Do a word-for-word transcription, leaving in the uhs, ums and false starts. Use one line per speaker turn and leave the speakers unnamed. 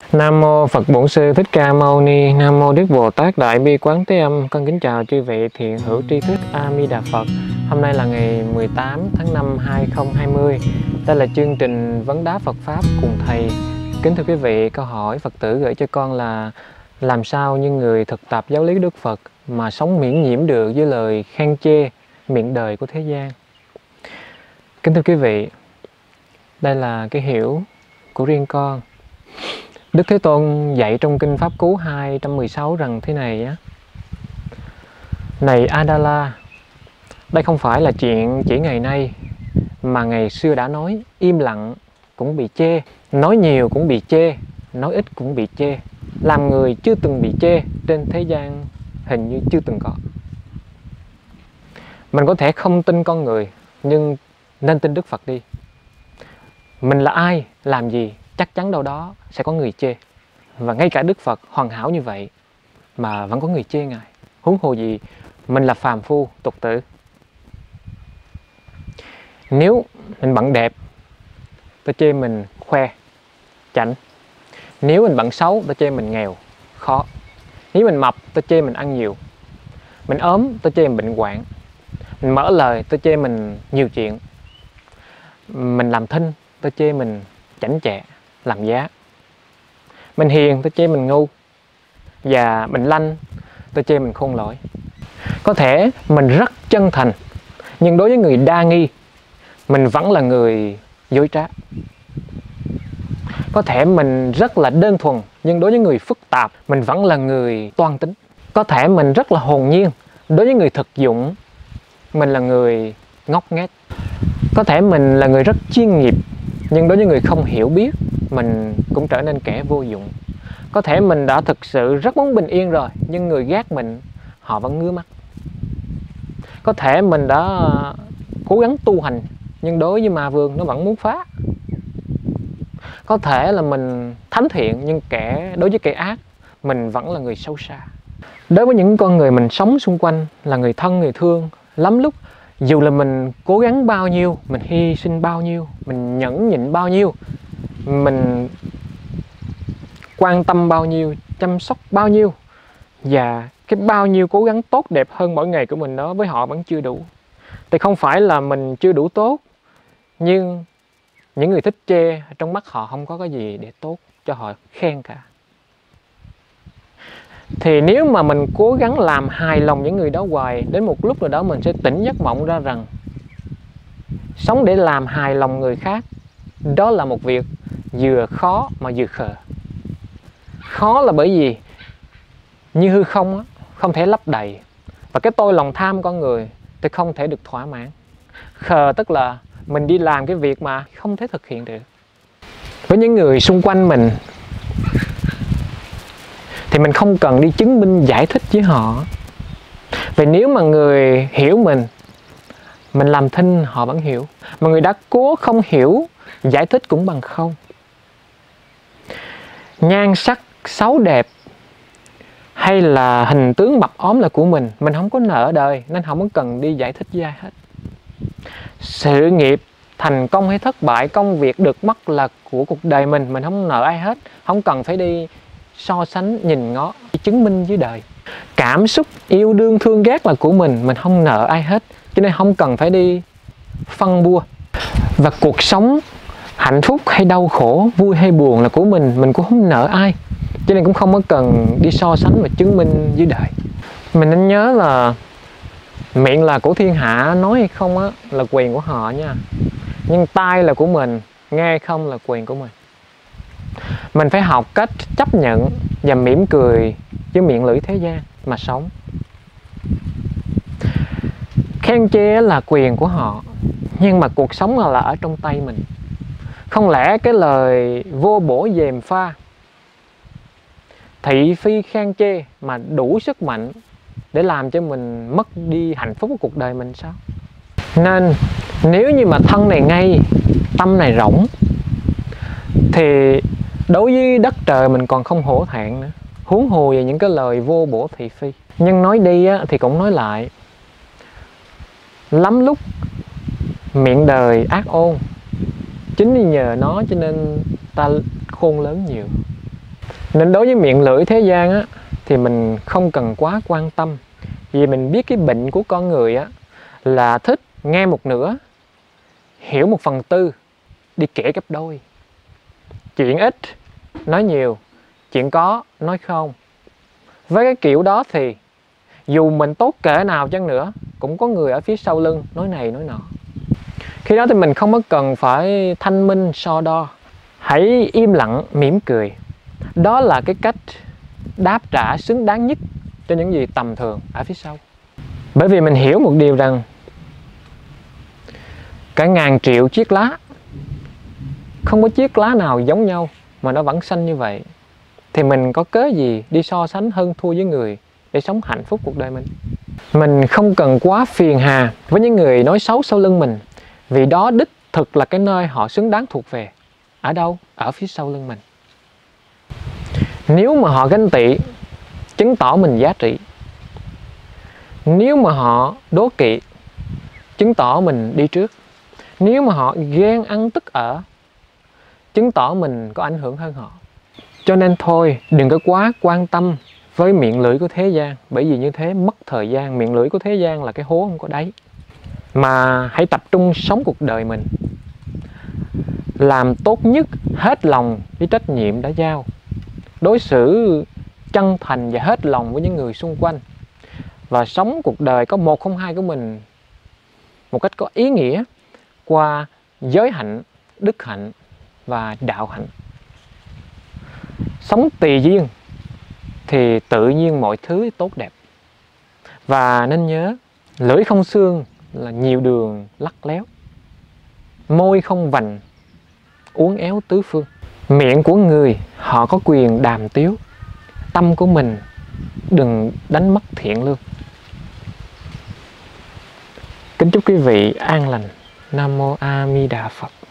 Nam mô Phật Bổn Sư Thích Ca Mâu Ni. Nam mô Đức Bồ Tát Đại Bi Quán Thế Âm. Con kính chào chư vị thiện hữu tri thức. A Di Đà Phật. Hôm nay là ngày mười tám tháng năm hai nghìn không trăm hai mươi. Đây là chương trình vấn đáp Phật pháp cùng thầy. Kính thưa quý vị, câu hỏi Phật tử gửi cho con là: làm sao như người thực tập giáo lý Đức Phật mà sống miễn nhiễm được với lời khen chê, miệng đời của thế gian? Kính thưa quý vị, đây là cái hiểu của riêng con. Đức Thế Tôn dạy trong Kinh Pháp Cú hai trăm mười sáu rằng thế này á: này Adala, đây không phải là chuyện chỉ ngày nay, mà ngày xưa đã nói, im lặng cũng bị chê, nói nhiều cũng bị chê, nói ít cũng bị chê. Làm người chưa từng bị chê trên thế gian hình như chưa từng có. Mình có thể không tin con người, nhưng nên tin Đức Phật đi. Mình là ai, làm gì, chắc chắn đâu đó sẽ có người chê. Và ngay cả Đức Phật hoàn hảo như vậy mà vẫn có người chê Ngài, huống hồ gì mình là phàm phu tục tử. Nếu mình bận đẹp, ta chê mình khoe, chảnh. Nếu mình bận xấu, ta chê mình nghèo, khó. Nếu mình mập, ta chê mình ăn nhiều. Mình ốm, ta chê mình bệnh hoạn. Mình mở lời, ta chê mình nhiều chuyện. Mình làm thinh, ta chê mình chảnh chẹ, làm giá. Mình hiền, ta chê mình ngu. Và mình lanh, ta chê mình khôn lỗi. Có thể mình rất chân thành, nhưng đối với người đa nghi, mình vẫn là người dối trá. Có thể mình rất là đơn thuần, nhưng đối với người phức tạp, mình vẫn là người toan tính. Có thể mình rất là hồn nhiên, đối với người thực dụng, mình là người ngốc nghếch. Có thể mình là người rất chuyên nghiệp, nhưng đối với người không hiểu biết, mình cũng trở nên kẻ vô dụng. Có thể mình đã thực sự rất muốn bình yên rồi, nhưng người ghét mình, họ vẫn ngứa mắt. Có thể mình đã cố gắng tu hành, nhưng đối với ma vương nó vẫn muốn phá. Có thể là mình thánh thiện, nhưng kẻ đối với kẻ ác, mình vẫn là người xấu xa. Đối với những con người mình sống xung quanh, là người thân, người thương, lắm lúc dù là mình cố gắng bao nhiêu, mình hy sinh bao nhiêu, mình nhẫn nhịn bao nhiêu, mình quan tâm bao nhiêu, chăm sóc bao nhiêu, và cái bao nhiêu cố gắng tốt đẹp hơn mỗi ngày của mình đó, với họ vẫn chưa đủ. Thì không phải là mình chưa đủ tốt, nhưng những người thích chê, trong mắt họ không có cái gì để tốt cho họ khen cả. Thì nếu mà mình cố gắng làm hài lòng những người đó hoài, đến một lúc nào đó mình sẽ tỉnh giấc mộng ra rằng sống để làm hài lòng người khác, đó là một việc vừa khó mà vừa khờ. Khó là bởi vì như hư không không thể lấp đầy, và cái tôi lòng tham con người thì không thể được thỏa mãn. Khờ tức là mình đi làm cái việc mà không thể thực hiện được. Với những người xung quanh mình thì mình không cần đi chứng minh giải thích với họ. Vì nếu mà người hiểu mình, mình làm thinh họ vẫn hiểu. Mà người đã cố không hiểu, giải thích cũng bằng không. Nhan sắc xấu đẹp hay là hình tướng mập ốm là của mình, mình không có nợ đời, nên không có cần đi giải thích với ai hết. Sự nghiệp thành công hay thất bại, công việc được mất là của cuộc đời mình, mình không nợ ai hết, không cần phải đi so sánh, nhìn ngó, chứng minh với đời. Cảm xúc yêu đương thương ghét là của mình, mình không nợ ai hết, cho nên không cần phải đi phân bua. Và cuộc sống hạnh phúc hay đau khổ, vui hay buồn là của mình, mình cũng không nợ ai, cho nên cũng không có cần đi so sánh và chứng minh với đời. Mình nên nhớ là miệng là của thiên hạ, nói hay không á là quyền của họ nha, nhưng tai là của mình, nghe hay không là quyền của mình. Mình phải học cách chấp nhận và mỉm cười với miệng lưỡi thế gian mà sống. Khen chê là quyền của họ, nhưng mà cuộc sống là ở trong tay mình. Không lẽ cái lời vô bổ dèm pha, thị phi khen chê mà đủ sức mạnh để làm cho mình mất đi hạnh phúc của cuộc đời mình sao? Nên nếu như mà thân này ngay, tâm này rỗng, thì đối với đất trời mình còn không hổ thẹn nữa, huống hồ về những cái lời vô bổ thị phi. Nhưng nói đi á, thì cũng nói lại, lắm lúc miệng đời ác ôn, chính vì nhờ nó cho nên ta khôn lớn nhiều. Nên đối với miệng lưỡi thế gian á, thì mình không cần quá quan tâm. Vì mình biết cái bệnh của con người á, là thích nghe một nửa, hiểu một phần tư, đi kể gấp đôi. Chuyện ít, nói nhiều, chuyện có, nói không. Với cái kiểu đó thì dù mình tốt cỡ nào chăng nữa, cũng có người ở phía sau lưng nói này nói nọ. Khi đó thì mình không có cần phải thanh minh so đo. Hãy im lặng mỉm cười. Đó là cái cách đáp trả xứng đáng nhất cho những gì tầm thường ở phía sau. Bởi vì mình hiểu một điều rằng cả ngàn triệu chiếc lá, không có chiếc lá nào giống nhau mà nó vẫn xanh như vậy. Thì mình có cớ gì đi so sánh hơn thua với người để sống hạnh phúc cuộc đời mình. Mình không cần quá phiền hà với những người nói xấu sau lưng mình, vì đó đích thực là cái nơi họ xứng đáng thuộc về. Ở đâu? Ở phía sau lưng mình. Nếu mà họ ganh tị, chứng tỏ mình giá trị. Nếu mà họ đố kỵ, chứng tỏ mình đi trước. Nếu mà họ ghen ăn tức ở, chứng tỏ mình có ảnh hưởng hơn họ. Cho nên thôi, đừng có quá quan tâm với miệng lưỡi của thế gian, bởi vì như thế mất thời gian. Miệng lưỡi của thế gian là cái hố không có đáy. Mà hãy tập trung sống cuộc đời mình, làm tốt nhất hết lòng với trách nhiệm đã giao, đối xử chân thành và hết lòng với những người xung quanh, và sống cuộc đời có một không hai của mình một cách có ý nghĩa qua giới hạnh, đức hạnh và đạo hạnh. Sống tùy duyên thì tự nhiên mọi thứ tốt đẹp. Và nên nhớ, lưỡi không xương là nhiều đường lắt léo, môi không vành uốn éo tứ phương. Miệng của người họ có quyền đàm tiếu, tâm của mình đừng đánh mất thiện lương. Kính chúc quý vị an lành. Nam Mô A Di Đà Phật.